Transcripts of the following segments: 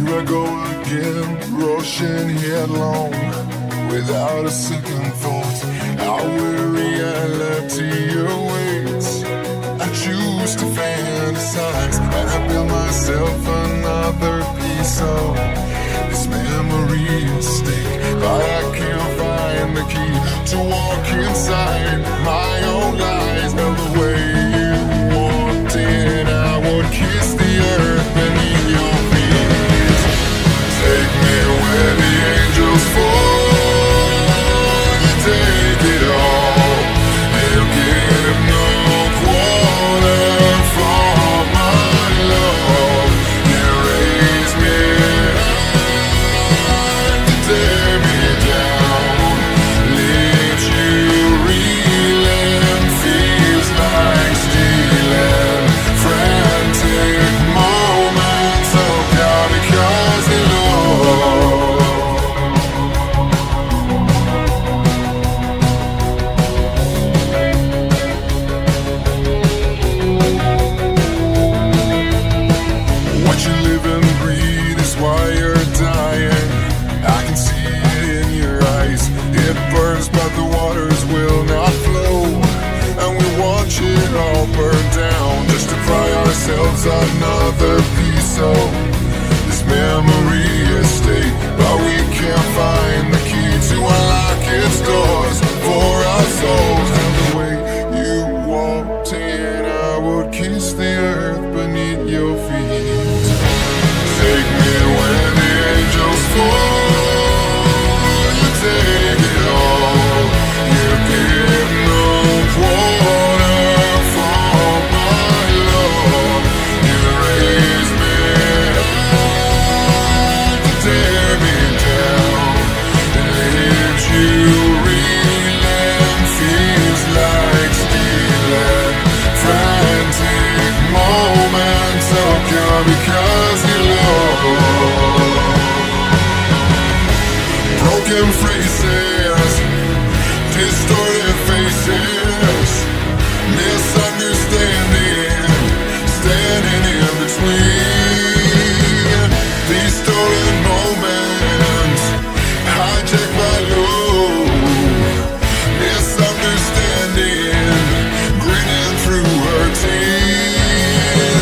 I go again, rushing headlong, without a second thought. Out where reality awaits, I choose to fantasize, and I build myself another piece of this memory estate. But I can't find the key to walk inside my own lies. Now the way you walked in, I would kiss the earth beneath your feet. Take me where the angels fall, you take it all. They'll give no quarter for my love. You raise me up to tear me down, leaves you reeling, feels like stealing. Frantic moments of kamikaze love. What you live and breathe is why you're dying. I can see it in your eyes. It burns but the waters will not flow, and we watch it all burn down just to pry ourselves another piece of this memory estate. But we can't find the key to unlock its doors for our souls. And the way you walked in, I would kiss the earth beneath your feet. Take me where the angels fall, you take it all. You give no quarter for my love. You raise me up to tear me down, and leaves you reeling, feels like stealing. Frantic moments of kamikaze love. Broken phrases, distorted faces, misunderstanding, standing in between. These stolen moments hijack my load. Misunderstanding, grinning through her teeth.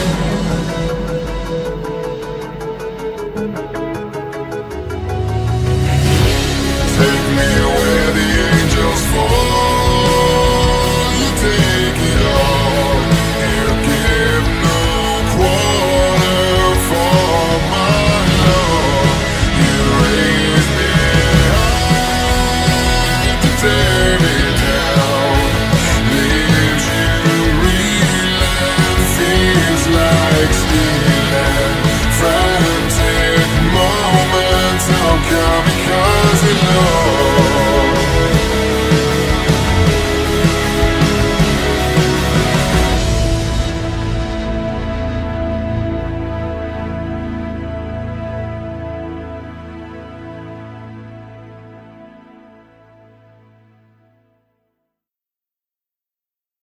Take me where the angels fall, you take it all. You give no quarter for my love. You raise me up to tear me down, leaves you reeling, feels like stealing. Frantic moments of kamikaze love.